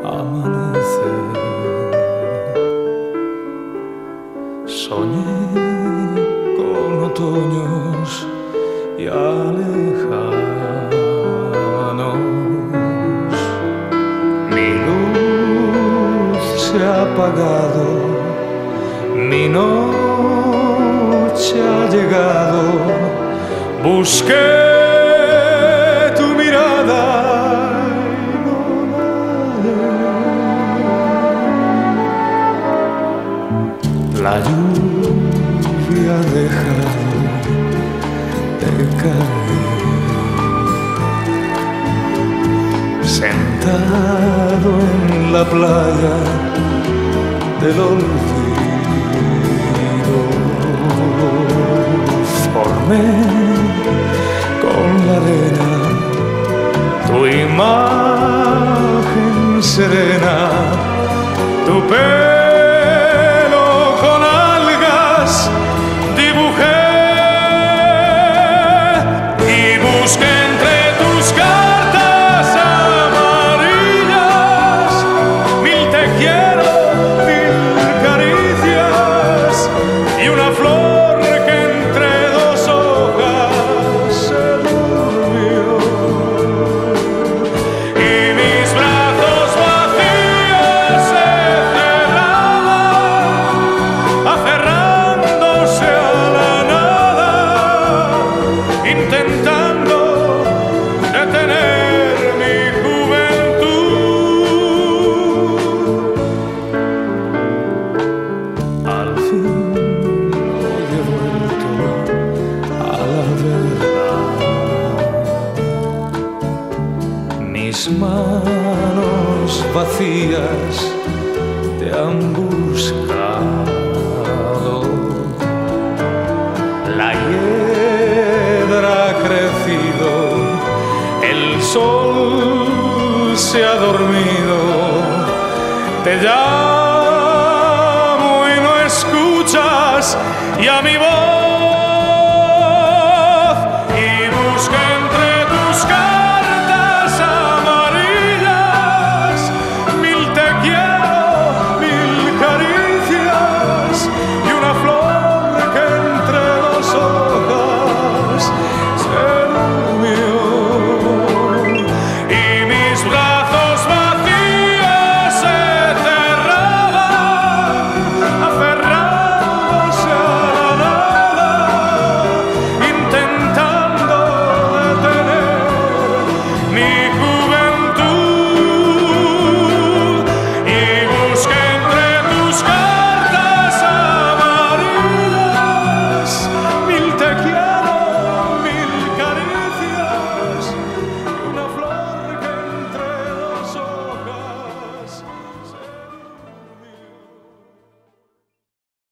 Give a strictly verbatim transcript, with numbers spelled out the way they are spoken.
amanecer. Soñé con otoños ya lejanos. Mi luz se ha apagado, mi noche ha llegado. Busqué tu mirada y no la hallé. La lluvia ha dejado de caer. Sentado en la playa del olvido, formé con la arena tu imagen serena, tu pelo con algas dibujé y busqué entre tus cartas amarillas mil te quiero, mil caricias y una flor que entre dos hojas se durmió. Y mis brazos vacíos se cerraban, aferrándose a la nada, intentando detener mi juventud. Al fin hoy he vuelto a la verdad. Mis manos vacías te han buscado. La hiedra ha crecido, el sol se ha dormido. Te llamo y no escuchas y a mi voz